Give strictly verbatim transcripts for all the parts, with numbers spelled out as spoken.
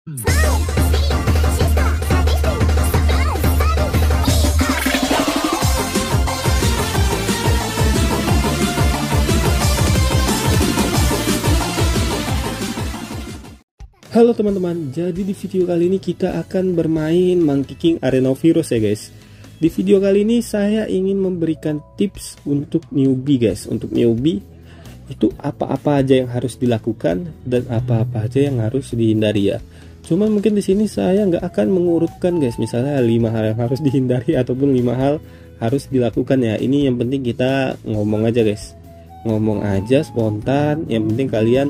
Halo teman-teman, jadi di video kali ini kita akan bermain Monkey King Arena of Heroes ya guys. Di video kali ini saya ingin memberikan tips untuk newbie guys. Untuk newbie itu apa-apa aja yang harus dilakukan dan apa-apa aja yang harus dihindari ya. Cuma mungkin di sini saya nggak akan mengurutkan guys, misalnya lima hal yang harus dihindari ataupun lima hal harus dilakukan ya. Ini yang penting kita ngomong aja guys, ngomong aja spontan. Yang penting kalian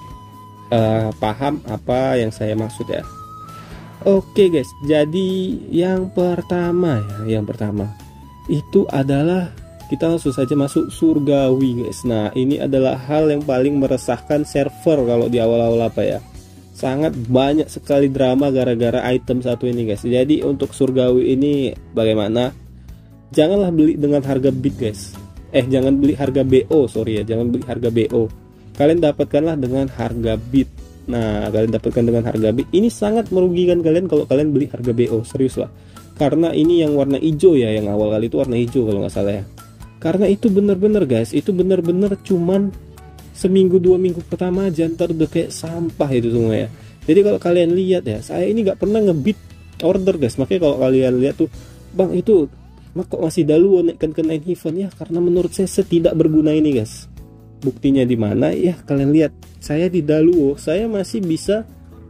Uh, paham apa yang saya maksud ya. Oke guys, jadi yang pertama ya, yang pertama itu adalah kita langsung saja masuk surgawi guys. Nah ini adalah hal yang paling meresahkan server kalau di awal-awal apa ya. Sangat banyak sekali drama gara-gara item satu ini guys. Jadi untuk surgawi ini bagaimana? Janganlah beli dengan harga bid guys. Eh jangan beli harga B O, sorry ya, jangan beli harga B O. Kalian dapatkanlah dengan harga bid. Nah kalian dapatkan dengan harga bid. Ini sangat merugikan kalian kalau kalian beli harga B O, serius lah. Karena ini yang warna hijau ya, yang awal kali itu warna hijau kalau nggak salah ya. Karena itu bener-bener guys, itu bener-bener cuman seminggu dua minggu pertama aja, ntar udah kayak sampah itu semua ya. Jadi kalau kalian lihat ya, saya ini nggak pernah ngebid order guys. Makanya kalau kalian lihat tuh, bang itu kok masih daluo naikkan ke nine heaven ya, karena menurut saya setidak berguna ini guys. Buktinya di mana ya, kalian lihat saya di daluo saya masih bisa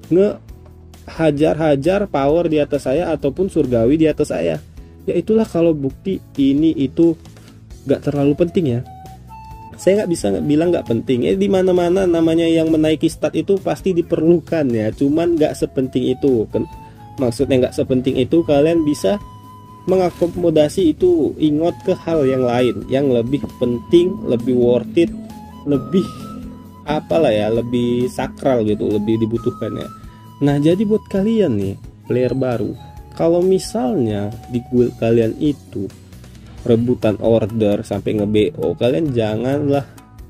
ngehajar-hajar power di atas saya ataupun surgawi di atas saya. Ya itulah kalau bukti ini itu gak terlalu penting ya. Saya nggak bisa bilang nggak penting. Eh di mana-mana namanya yang menaiki stat itu pasti diperlukan ya. Cuman nggak sepenting itu. Maksudnya nggak sepenting itu, kalian bisa mengakomodasi itu, ingot ke hal yang lain yang lebih penting, lebih worth it, lebih apalah ya, lebih sakral gitu, lebih dibutuhkan ya. Nah jadi buat kalian nih player baru, kalau misalnya di guild kalian itu rebutan order sampai nge-B O, kalian janganlah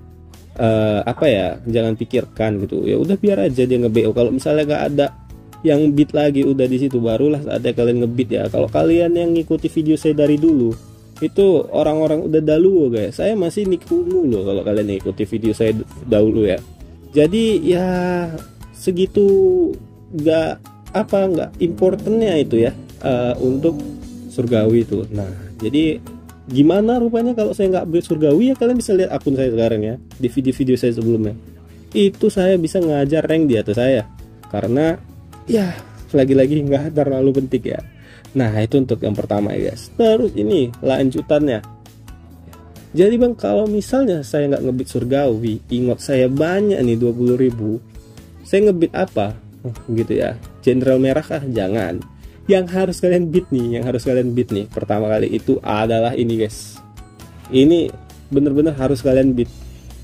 uh, apa ya, jangan pikirkan gitu. Ya udah biar aja dia nge-B O. Kalau misalnya gak ada yang bid lagi, udah di situ barulah saatnya kalian ngebid ya. Kalau kalian yang ngikuti video saya dari dulu, itu orang-orang udah daluo guys. Saya masih nikungu loh kalau kalian ngikuti video saya dahulu ya. Jadi ya segitu nggak apa nggak importantnya itu ya uh, untuk surgawi itu. Nah jadi gimana rupanya kalau saya nggak beli surgawi ya, kalian bisa lihat akun saya sekarang ya, di video-video saya sebelumnya itu saya bisa ngajar rank di atas saya, karena ya lagi-lagi nggak terlalu penting ya. Nah itu untuk yang pertama ya guys. Terus ini lanjutannya. Jadi bang kalau misalnya saya nggak ngebit surgawi, ingot saya banyak nih dua puluh ribu, saya ngebit apa? Oh, gitu ya, Jenderal merah kah? Jangan. Yang harus kalian bid nih, yang harus kalian bid nih pertama kali itu adalah ini guys. Ini bener-bener harus kalian bid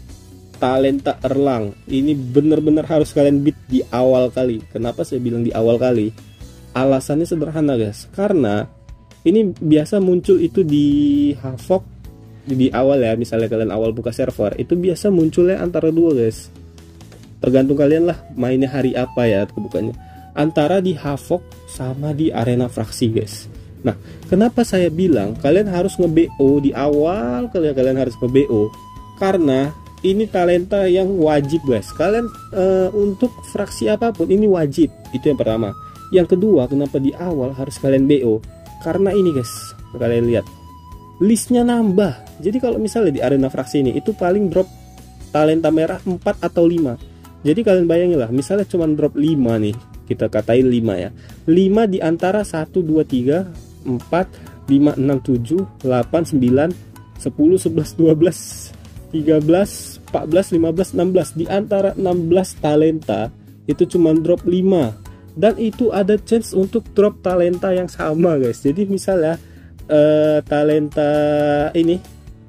talenta Erlang. Ini bener-bener harus kalian bid di awal kali. Kenapa saya bilang di awal kali? Alasannya sederhana guys, karena ini biasa muncul itu di Havok di awal ya. Misalnya kalian awal buka server, itu biasa munculnya antara dua guys, tergantung kalian lah mainnya hari apa ya kebukanya, antara di Havok sama di arena fraksi guys. Nah kenapa saya bilang kalian harus nge-B O di awal, kalian kalian harus nge-B O, karena ini talenta yang wajib guys. Kalian uh, untuk fraksi apapun ini wajib, itu yang pertama. Yang kedua, kenapa di awal harus kalian B O? Karena ini guys, kalian lihat listnya nambah. Jadi kalau misalnya di arena fraksi ini itu paling drop talenta merah empat atau lima. Jadi kalian bayangin lah, misalnya cuma drop lima nih, kita katain lima ya, lima di antara satu, dua, tiga, empat, lima, enam, tujuh, delapan, sembilan, sepuluh, sebelas, dua belas, tiga belas, empat belas, lima belas, enam belas. Di antara enam belas talenta itu cuma drop lima. Dan itu ada chance untuk drop talenta yang sama guys. Jadi misalnya uh, talenta ini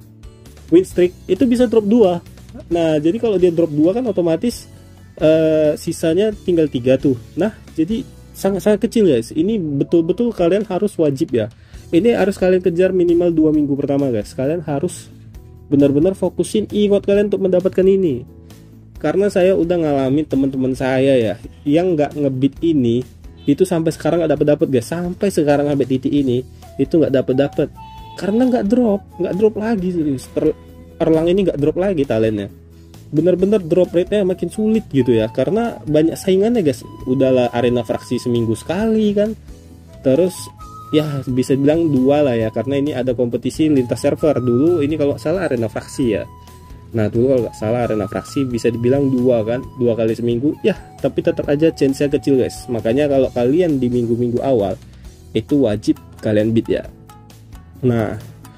win streak itu bisa drop dua. Nah jadi kalau dia drop dua kan otomatis uh, sisanya tinggal tiga tuh. Nah jadi sangat-sangat kecil guys. Ini betul-betul kalian harus wajib ya. Ini harus kalian kejar minimal dua minggu pertama guys. Kalian harus benar-benar fokusin e-mode kalian untuk mendapatkan ini. karena saya udah ngalamin teman-teman saya ya yang nggak ngebit ini itu sampai sekarang nggak dapet dapet guys, sampai sekarang sampai titik ini itu nggak dapet dapet karena nggak drop nggak drop lagi serius. Erlang ini nggak drop lagi talentnya, bener-bener drop rate-nya makin sulit gitu ya, karena banyak saingannya guys. Udahlah arena fraksi seminggu sekali kan, terus ya bisa bilang dua lah ya, karena ini ada kompetisi lintas server dulu. Ini kalau salah arena fraksi ya, nah dulu kalau nggak salah arena fraksi bisa dibilang dua kan, dua kali seminggu ya, tapi tetap aja chance-nya kecil guys. Makanya kalau kalian di minggu-minggu awal itu wajib kalian beat ya. Nah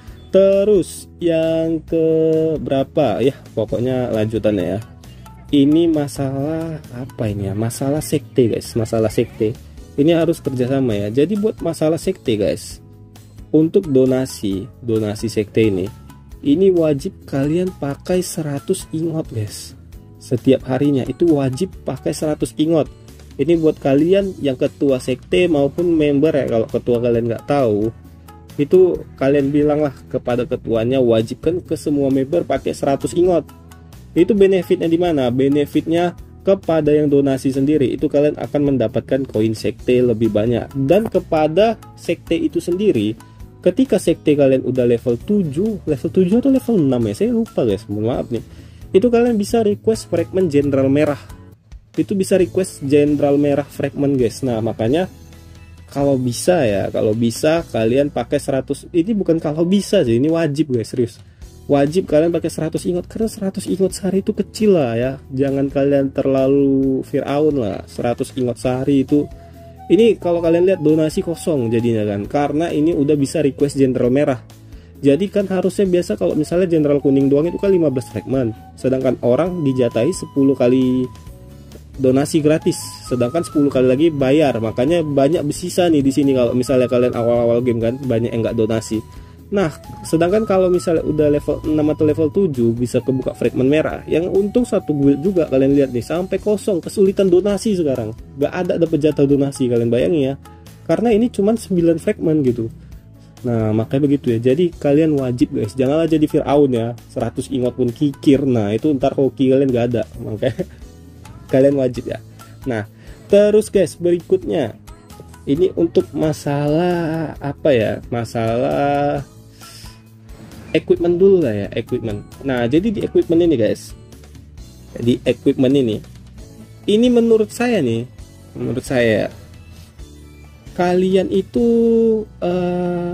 terus yang ke berapa ya, pokoknya lanjutannya ya, ini masalah apa ini ya, masalah sekte guys, masalah sekte ini harus kerjasama ya. Jadi buat masalah sekte guys, untuk donasi donasi sekte ini ini wajib kalian pakai seratus ingot guys, setiap harinya itu wajib pakai seratus ingot. Ini buat kalian yang ketua sekte maupun member ya. Kalau ketua kalian nggak tahu, itu kalian bilanglah kepada ketuanya, wajibkan ke semua member pakai seratus ingot. Itu benefitnya di mana? Benefitnya kepada yang donasi sendiri itu kalian akan mendapatkan koin sekte lebih banyak, dan kepada sekte itu sendiri ketika sekte kalian udah level tujuh, level tujuh atau level enam ya, saya lupa guys, mohon maaf nih, itu kalian bisa request fragment jenderal merah. Itu bisa request jenderal merah fragment guys. Nah makanya kalau bisa ya, kalau bisa kalian pakai seratus, ini bukan kalau bisa sih, ini wajib guys, serius wajib kalian pakai seratus ingot, karena seratus ingot sehari itu kecil lah ya, jangan kalian terlalu Firaun lah. Seratus ingot sehari itu, ini kalau kalian lihat donasi kosong jadinya kan, karena ini udah bisa request jenderal merah. Jadi kan harusnya biasa kalau misalnya jenderal kuning doang itu kan lima belas fragment, sedangkan orang dijatahi sepuluh kali donasi gratis, sedangkan sepuluh kali lagi bayar. Makanya banyak bersisa nih di sini kalau misalnya kalian awal-awal game kan, banyak yang nggak donasi. Nah sedangkan kalau misalnya udah level enam atau level tujuh bisa kebuka fragment merah, yang untung satu guild juga. Kalian lihat nih sampai kosong, kesulitan donasi sekarang, nggak ada dapat jatah donasi, kalian bayangin ya, karena ini cuman sembilan fragment gitu. Nah makanya begitu ya, jadi kalian wajib guys, janganlah jadi Firaun ya, seratus ingot pun kikir. Nah itu ntar hoki kalian nggak ada, makanya kalian wajib ya. Nah terus guys, berikutnya ini untuk masalah apa ya, masalah equipment dulu lah ya, equipment. Nah jadi di equipment ini guys, di equipment ini ini menurut saya nih, menurut saya kalian itu uh,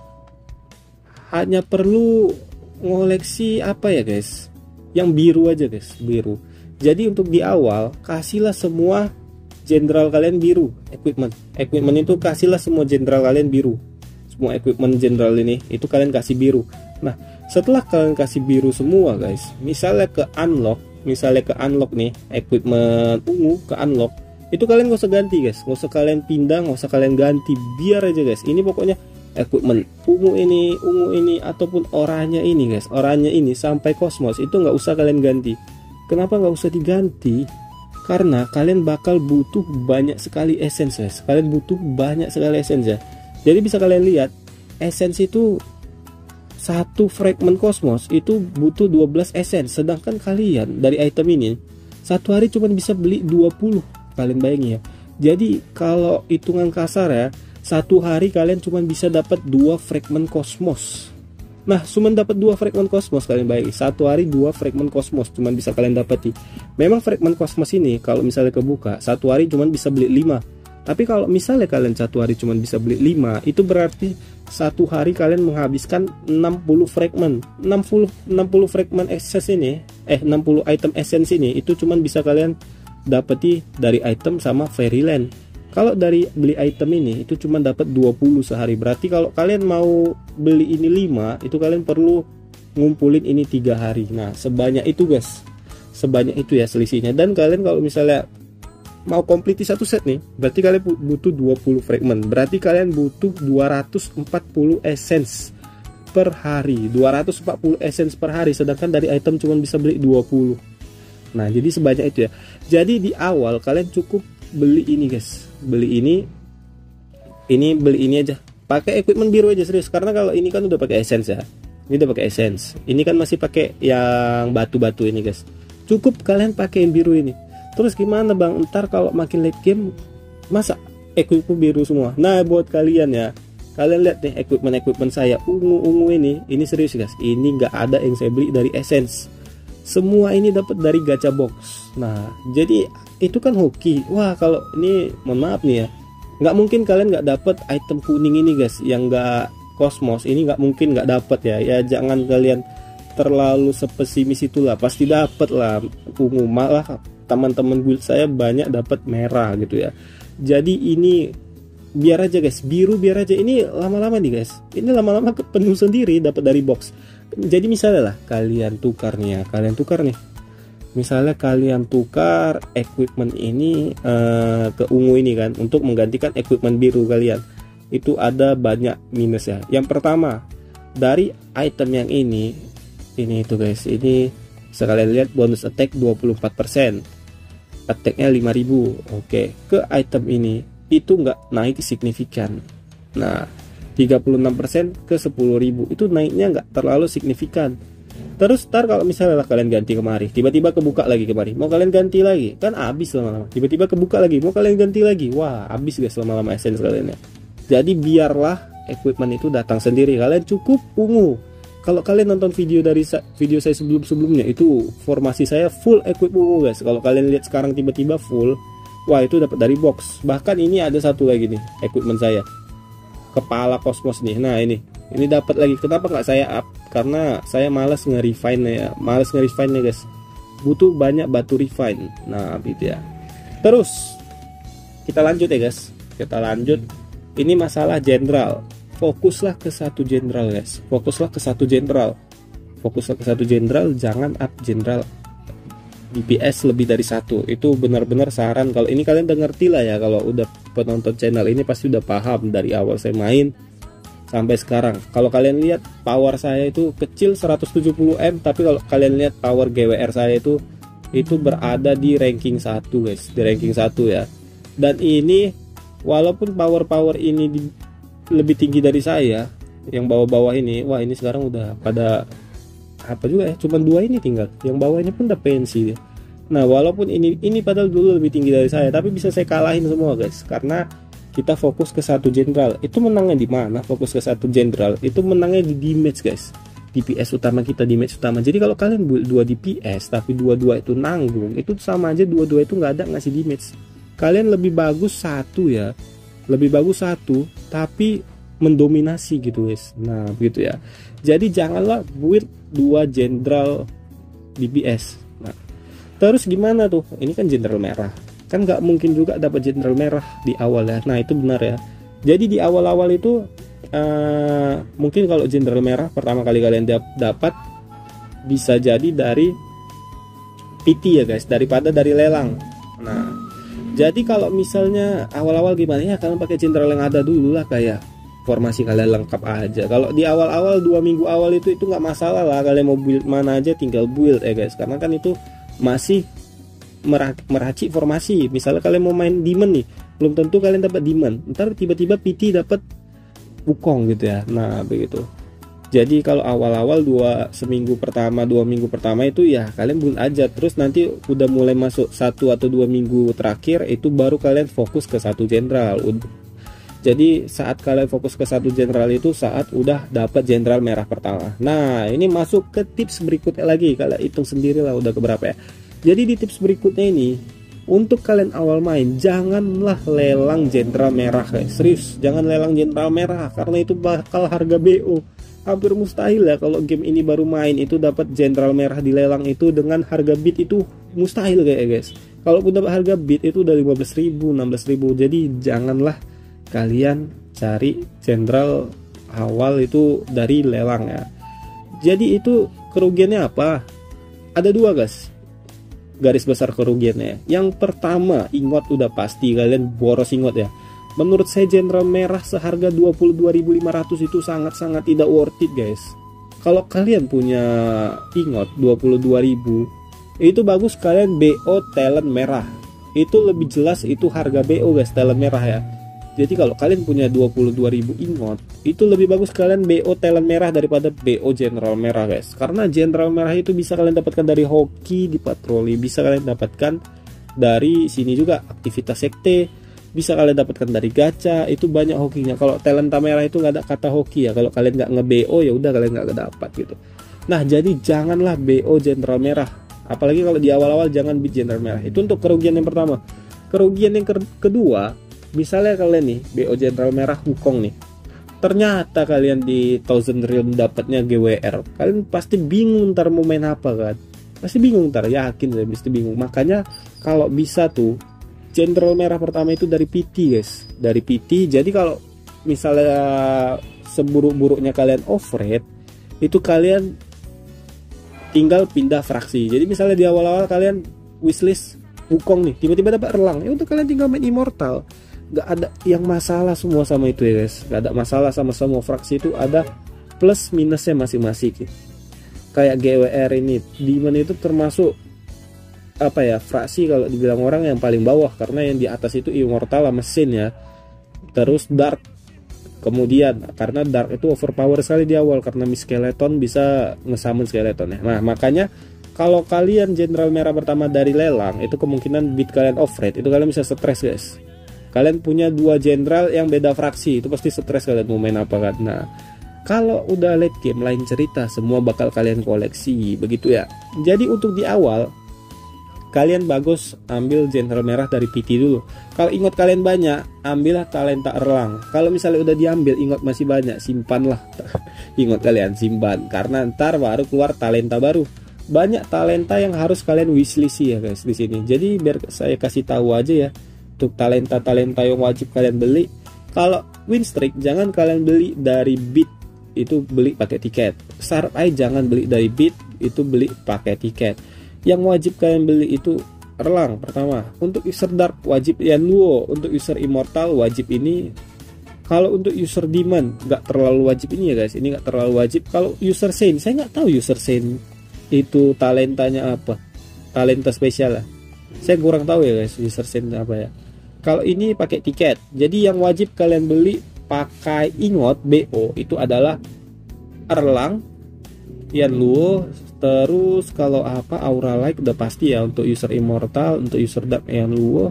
hanya perlu ngoleksi apa ya guys, yang biru aja guys, biru. Jadi untuk di awal kasihlah semua jenderal kalian biru, equipment equipment itu kasihlah semua jenderal kalian biru, semua equipment jenderal ini itu kalian kasih biru. Nah setelah kalian kasih biru semua guys, misalnya ke unlock, misalnya ke unlock nih equipment ungu ke unlock, itu kalian gak usah ganti guys, gak usah kalian pindah, gak usah kalian ganti, biar aja guys. Ini pokoknya equipment ungu ini, ungu ini ataupun oranye ini guys, oranye ini sampai kosmos itu nggak usah kalian ganti. Kenapa nggak usah diganti? Karena kalian bakal butuh banyak sekali essence guys, kalian butuh banyak sekali essence ya. Jadi bisa kalian lihat essence itu satu fragment kosmos itu butuh dua belas essence, sedangkan kalian dari item ini satu hari cuma bisa beli dua puluh. Kalian bayangin ya. Jadi kalau hitungan kasar ya, satu hari kalian cuma bisa dapat dua fragment kosmos. Nah, cuma dapat dua fragment kosmos, kalian bayangin. Satu hari dua fragment kosmos cuma bisa kalian dapati. Memang fragment kosmos ini kalau misalnya kebuka, satu hari cuma bisa beli lima. Tapi kalau misalnya kalian satu hari cuma bisa beli lima, itu berarti satu hari kalian menghabiskan enam puluh fragment. enam puluh enam puluh fragment essence ini, eh enam puluh item essence ini itu cuma bisa kalian dapati dari item sama Fairyland. Kalau dari beli item ini itu cuma dapat dua puluh sehari. Berarti kalau kalian mau beli ini lima, itu kalian perlu ngumpulin ini tiga hari. Nah, sebanyak itu guys. Sebanyak itu ya selisihnya. Dan kalian kalau misalnya mau complete satu set nih, berarti kalian butuh dua puluh fragment. Berarti kalian butuh dua ratus empat puluh essence per hari. dua ratus empat puluh essence per hari, sedangkan dari item cuma bisa beli dua puluh. Nah, jadi sebanyak itu ya. Jadi di awal kalian cukup beli ini guys, beli ini, ini beli ini aja, pakai equipment biru aja serius. Karena kalau ini kan udah pakai essence ya, ini udah pakai essence. Ini kan masih pakai yang batu-batu ini guys. Cukup kalian pakai yang biru ini. Terus gimana bang, ntar kalau makin late game masa equipment biru semua? Nah buat kalian ya, kalian lihat nih equipment-equipment saya ungu-ungu ini. Ini serius guys, ini nggak ada yang saya beli dari Essence. Semua ini dapat dari gacha box. Nah jadi itu kan hoki. Wah kalau ini mohon maaf nih ya, nggak mungkin kalian nggak dapat item kuning ini guys, yang nggak kosmos ini nggak mungkin nggak dapat ya. Ya jangan kalian terlalu sepesimis itulah, pasti dapat lah ungu. Malah teman-teman guild saya banyak dapat merah gitu ya. Jadi ini biar aja guys, biru biar aja. Ini lama-lama nih guys, ini lama-lama penuh sendiri dapat dari box. Jadi misalnya lah kalian tukar nih ya, kalian tukar nih, misalnya kalian tukar equipment ini uh, ke ungu ini kan, untuk menggantikan equipment biru kalian, itu ada banyak minus ya. Yang pertama, dari item yang ini ini itu guys, ini sekalian lihat bonus attack dua puluh empat persen, attacknya lima ribu. Oke, ke item ini itu nggak naik signifikan. Nah tiga puluh enam persen ke sepuluh ribu itu naiknya nggak terlalu signifikan. Terus ntar kalau misalnya lah kalian ganti kemari, tiba-tiba kebuka lagi kemari, mau kalian ganti lagi, kan habis lama-lama. Tiba-tiba kebuka lagi, mau kalian ganti lagi, wah habis guys lama-lama essence kalian ya. Jadi biarlah equipment itu datang sendiri, kalian cukup ungu. Kalau kalian nonton video dari video saya sebelum-sebelumnya, itu formasi saya full equip ungu guys. Kalau kalian lihat sekarang tiba-tiba full, wah itu dapat dari box. Bahkan ini ada satu lagi nih equipment saya, kepala kosmos nih. Nah ini ini dapat lagi. Kenapa nggak saya up? Karena saya malas nge-refine ya, malas nge-refine nya guys, butuh banyak batu refine. Nah gitu ya. Terus kita lanjut ya guys, kita lanjut. Ini masalah jenderal. Fokuslah ke satu jenderal guys, fokuslah ke satu jenderal, fokuslah ke satu jenderal, jangan up jenderal D P S lebih dari satu. Itu benar-benar saran. Kalau ini kalian udah ngerti lah ya, kalau udah penonton channel ini pasti udah paham dari awal saya main sampai sekarang. Kalau kalian lihat power saya itu kecil seratus tujuh puluh M, tapi kalau kalian lihat power G W R saya itu itu berada di ranking satu guys, di ranking satu ya. Dan ini walaupun power-power ini di, lebih tinggi dari saya, yang bawah-bawah ini, wah ini sekarang udah pada apa juga ya, cuman dua ini tinggal, yang bawahnya pun udah pensi dia. Nah walaupun ini ini padahal dulu lebih tinggi dari saya, tapi bisa saya kalahin semua guys, karena kita fokus ke satu jenderal. Itu menangnya di mana? Fokus ke satu jenderal itu menangnya di damage guys, D P S utama kita, damage utama. Jadi kalau kalian build dua D P S tapi dua-dua itu nanggung, itu sama aja dua-dua itu nggak ada ngasih damage. Kalian lebih bagus satu ya, lebih bagus satu tapi mendominasi gitu guys. Nah begitu ya. Jadi janganlah build dua jenderal D P S. Nah terus gimana tuh, ini kan jenderal merah, kan nggak mungkin juga dapat jenderal merah di awal ya. Nah itu benar ya. Jadi di awal-awal itu uh, mungkin kalau jenderal merah pertama kali kalian dap dapat bisa jadi dari P T ya guys, daripada dari lelang. Nah jadi kalau misalnya awal-awal gimana ya, kalian pakai jenderal yang ada dulu lah, kayak formasi kalian lengkap aja. Kalau di awal-awal dua minggu awal itu itu nggak masalah lah, kalian mau build mana aja tinggal build ya guys, karena kan itu masih meracik formasi. Misalnya kalian mau main demon nih, belum tentu kalian dapat demon, ntar tiba-tiba P T dapat wukong gitu ya. Nah begitu. Jadi kalau awal-awal dua seminggu pertama, dua minggu pertama itu ya kalian build aja. Terus nanti udah mulai masuk satu atau dua minggu terakhir itu baru kalian fokus ke satu jenderal. Jadi saat kalian fokus ke satu jenderal itu saat udah dapat jenderal merah pertama. Nah ini masuk ke tips berikutnya lagi, kalian hitung sendiri lah udah keberapa ya. Jadi di tips berikutnya ini, untuk kalian awal main janganlah lelang jenderal merah guys. Serius, jangan lelang jenderal merah karena itu bakal harga B O. Hampir mustahil ya kalau game ini baru main itu dapat jenderal merah di lelang itu dengan harga bid itu mustahil kayak guys. Kalau udah harga bid itu udah lima belas ribu, enam belas ribu. Jadi janganlah kalian cari jenderal awal itu dari lelang ya. Jadi itu kerugiannya apa? Ada dua guys, garis besar kerugiannya. Yang pertama, ingot udah pasti kalian boros ingot ya. Menurut saya jenderal merah seharga dua puluh dua ribu lima ratus itu sangat-sangat tidak worth it guys. Kalau kalian punya ingot dua puluh dua ribu, itu bagus kalian B O talent merah. Itu lebih jelas itu harga B O guys, talent merah ya. Jadi kalau kalian punya dua puluh dua ribu ingot, itu lebih bagus kalian B O talent merah daripada B O general merah guys. Karena general merah itu bisa kalian dapatkan dari hoki di patroli, bisa kalian dapatkan dari sini juga aktivitas sekte, bisa kalian dapatkan dari gacha, itu banyak hokinya. Kalau talenta merah itu nggak ada kata hoki ya, kalau kalian nggak nge-B O ya udah kalian nggak dapat gitu. Nah jadi janganlah B O general merah, apalagi kalau di awal-awal jangan beat general merah. Itu untuk kerugian yang pertama. Kerugian yang kedua, misalnya kalian nih B O general merah Wukong nih, ternyata kalian di Thousand Realm dapatnya G W R, kalian pasti bingung ntar mau main apa kan, pasti bingung ntar, yakin saya pasti bingung. Makanya kalau bisa tuh general merah pertama itu dari P T guys, dari P T. Jadi kalau misalnya seburuk-buruknya kalian overrate, itu kalian tinggal pindah fraksi. Jadi misalnya di awal-awal kalian wishlist Wukong nih, tiba-tiba dapat Erlang, ya udah kalian tinggal main Immortal. Gak ada yang masalah semua sama itu ya guys, gak ada masalah sama semua fraksi, itu ada plus minusnya masing-masing. Kayak G W R ini, Demon itu termasuk apa ya, fraksi kalau dibilang orang yang paling bawah, karena yang di atas itu Immortal sama Sin ya, terus Dark. Kemudian karena Dark itu overpower sekali di awal, karena Miss Skeleton bisa ngesummon Skeleton ya. Nah makanya kalau kalian general merah pertama dari lelang, itu kemungkinan beat kalian overrate, itu kalian bisa stres guys. Kalian punya dua jenderal yang beda fraksi, itu pasti stres kalian mau main apa kan. Nah kalau udah late game lain cerita, semua bakal kalian koleksi begitu ya. Jadi untuk di awal kalian bagus ambil jenderal merah dari P T dulu. Kalau ingot kalian banyak, ambillah talenta Erlang. Kalau misalnya udah diambil ingot masih banyak, simpanlah ingot kalian, simpan, karena ntar baru keluar talenta baru. Banyak talenta yang harus kalian wishlist ya guys di sini. Jadi biar saya kasih tahu aja ya, untuk talenta-talenta yang wajib kalian beli. Kalau win streak jangan kalian beli dari bit, itu beli pakai tiket. Sharp Eye jangan beli dari bit, itu beli pakai tiket. Yang wajib kalian beli itu Erlang pertama. Untuk user Dark wajib Yanluo, untuk user Immortal wajib ini. Kalau untuk user Demon nggak terlalu wajib ini ya guys, ini nggak terlalu wajib. Kalau user Saint, saya nggak tahu user Saint itu talentanya apa, talenta spesial lah, saya kurang tahu ya guys user Saint apa ya. Kalau ini pakai tiket, jadi yang wajib kalian beli pakai ingot B O itu adalah Erlang, Yanluo, terus kalau apa Aura Light udah pasti ya untuk user Immortal, untuk user Dark Yanluo,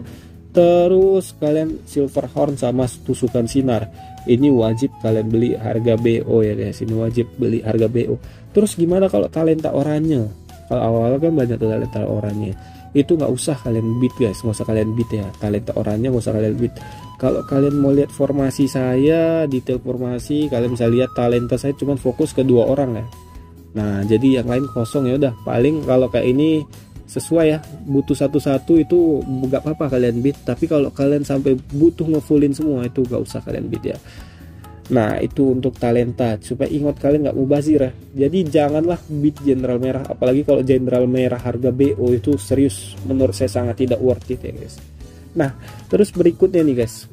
terus kalian Silverhorn sama Tusukan Sinar. Ini wajib kalian beli harga B O ya guys, ini wajib beli harga B O. Terus gimana kalau talenta oranye? Kalau awal kan banyak tuh talenta oranye, itu nggak usah kalian beat guys, nggak usah kalian beat ya, talenta oranye nggak usah kalian beat. Kalau kalian mau lihat formasi saya, detail formasi, kalian bisa lihat talenta saya cuma fokus ke dua orang ya. Nah jadi yang lain kosong ya udah. Paling kalau kayak ini sesuai ya, butuh satu-satu itu nggak apa-apa kalian beat. Tapi kalau kalian sampai butuh ngefullin semua, itu nggak usah kalian beat ya. Nah itu untuk talenta, supaya ingat kalian nggak mubazir ya. Jadi janganlah beat general merah, apalagi kalau general merah harga B O itu serius, menurut saya sangat tidak worth it ya guys. Nah terus berikutnya nih guys,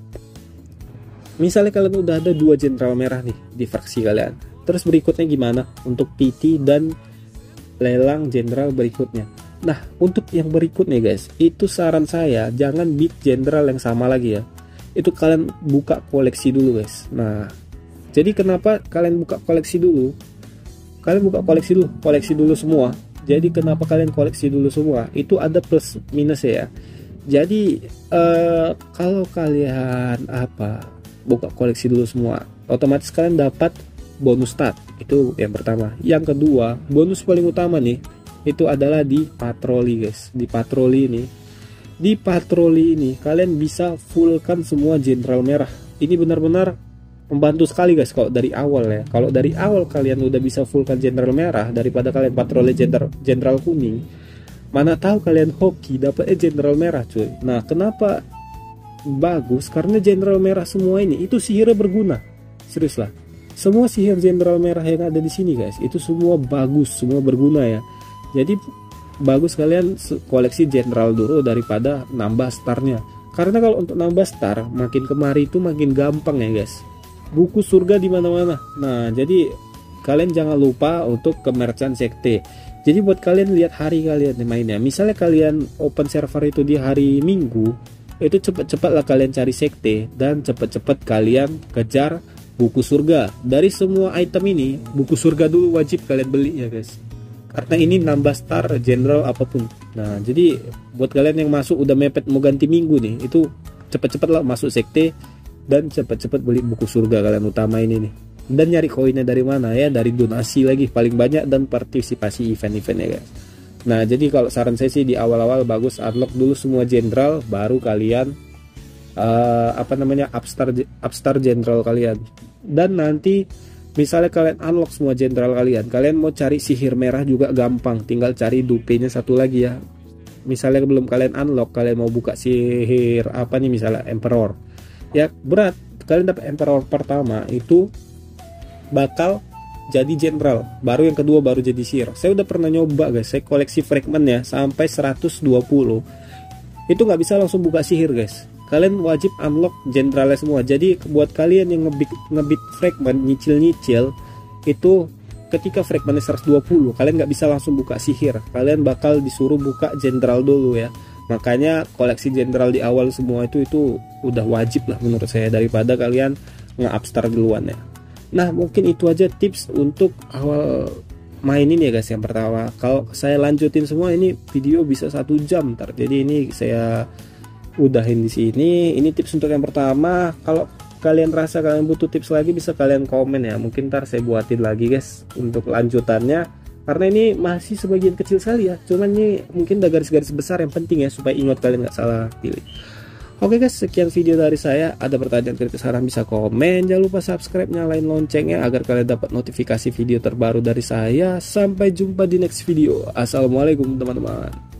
misalnya kalian udah ada dua general merah nih di fraksi kalian, terus berikutnya gimana untuk P T dan lelang general berikutnya. Nah untuk yang berikutnya guys, itu saran saya jangan beat general yang sama lagi ya, itu kalian buka koleksi dulu guys. Nah jadi kenapa kalian buka koleksi dulu, kalian buka koleksi dulu koleksi dulu semua. Jadi kenapa kalian koleksi dulu semua, itu ada plus minus ya. Jadi eh, kalau kalian apa buka koleksi dulu semua, otomatis kalian dapat bonus stat, itu yang pertama. Yang kedua, bonus paling utama nih, itu adalah di patroli guys. Di patroli ini di patroli ini kalian bisa fullkan semua jenderal merah. Ini benar-benar membantu sekali guys kalau dari awal ya. Kalau dari awal kalian udah bisa fullkan jenderal merah, daripada kalian patroli jenderal jenderal kuning, mana tahu kalian hoki dapatnya jenderal merah cuy. Nah kenapa bagus? Karena jenderal merah semua ini itu sihirnya berguna, serius lah. Semua sihir jenderal merah yang ada di sini guys, itu semua bagus, semua berguna ya. Jadi bagus kalian koleksi jenderal dulu daripada nambah starnya. Karena kalau untuk nambah star makin kemari itu makin gampang ya guys. Buku surga di mana-mana. Nah, jadi kalian jangan lupa untuk ke merchant sekte. Jadi buat kalian lihat hari kalian mainnya. Misalnya kalian open server itu di hari Minggu, itu cepat-cepatlah kalian cari sekte dan cepat-cepat kalian kejar buku surga. Dari semua item ini, buku surga dulu wajib kalian beli ya guys, karena ini nambah star general apapun. Nah jadi buat kalian yang masuk udah mepet mau ganti minggu nih, itu cepat-cepatlah masuk sekte dan cepat-cepat beli buku surga kalian utama ini nih. Dan nyari koinnya dari mana ya? Dari donasi lagi paling banyak dan partisipasi event-event ya guys. Nah jadi kalau saran saya sih di awal-awal bagus unlock dulu semua jenderal, baru kalian uh, apa namanya upstar upstar jenderal kalian. Dan nanti misalnya kalian unlock semua jenderal kalian, kalian mau cari sihir merah juga gampang, tinggal cari dupenya satu lagi ya. Misalnya belum kalian unlock, kalian mau buka sihir apa nih, misalnya emperor ya, berat kalian dapat emperor pertama itu bakal jadi jenderal, baru yang kedua baru jadi sihir. Saya udah pernah nyoba guys, saya koleksi fragment ya sampai seratus dua puluh, itu nggak bisa langsung buka sihir guys. Kalian wajib unlock jenderalnya semua. Jadi buat kalian yang ngebit ngebit fragment nyicil-nyicil itu, ketika fragmentnya seratus dua puluh kalian nggak bisa langsung buka sihir, kalian bakal disuruh buka jenderal dulu ya. Makanya koleksi jenderal di awal semua itu itu udah wajib lah menurut saya, daripada kalian nge-upstar duluan ya. Nah mungkin itu aja tips untuk awal mainin ya guys. Yang pertama, kalau saya lanjutin semua ini video bisa satu jam ntar, jadi ini saya udahin di sini. Ini tips untuk yang pertama. Kalau kalian rasa kalian butuh tips lagi bisa kalian komen ya, mungkin ntar saya buatin lagi guys untuk lanjutannya, karena ini masih sebagian kecil sekali ya, cuman ini mungkin ada garis-garis besar yang penting ya supaya ingat kalian nggak salah pilih. Oke guys, sekian video dari saya. Ada pertanyaan kritis saran bisa komen, jangan lupa subscribe, nyalain loncengnya agar kalian dapat notifikasi video terbaru dari saya. Sampai jumpa di next video. Assalamualaikum teman-teman.